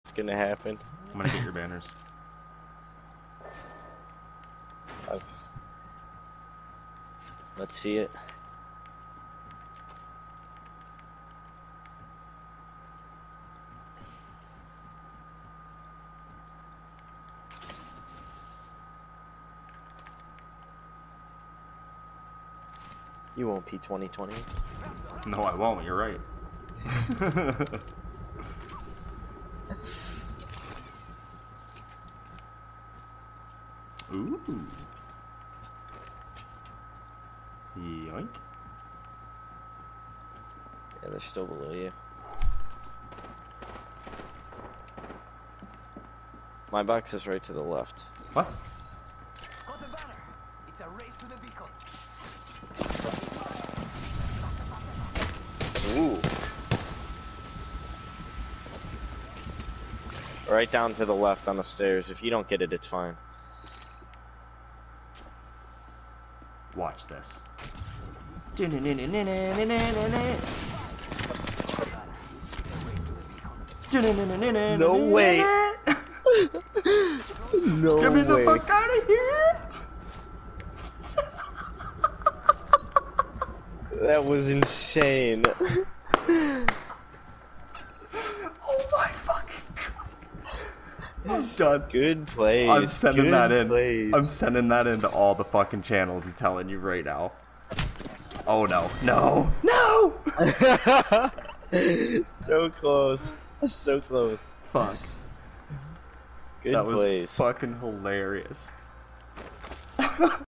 gonna happen. I'm gonna get your banners. Let's see it. You won't P2020. No, I won't. You're right. Ooh. Yoink. Yeah, they're still below you. My box is right to the left. What? Got the banner. It's a race to the beacon. Ooh. Right down to the left on the stairs. If you don't get it, it's fine. Watch this. No way. No Get me the way. fuck out of here! That was insane. Oh my fucking god. I'm done. Good plays. I'm sending Good that in. plays. I'm sending that into all the fucking channels, I'm telling you right now. Oh no. No! No! So close. So close. Fuck. Good That was plays. fucking hilarious.